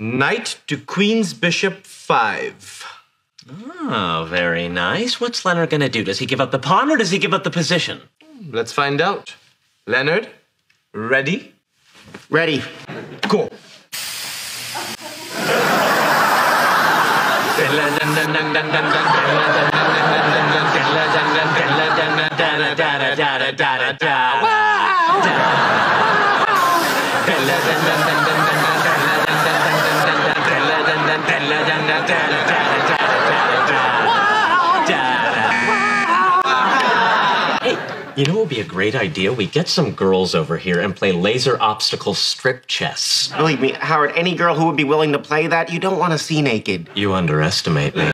Knight to Queen's Bishop 5. Oh, very nice. What's Leonard gonna do? Does he give up the pawn or does he give up the position? Let's find out. Leonard, ready? Ready. Go. Hey, you know what would be a great idea? We get some girls over here and play laser obstacle strip chess. Believe me, Howard, any girl who would be willing to play that, you don't want to see naked. You underestimate me.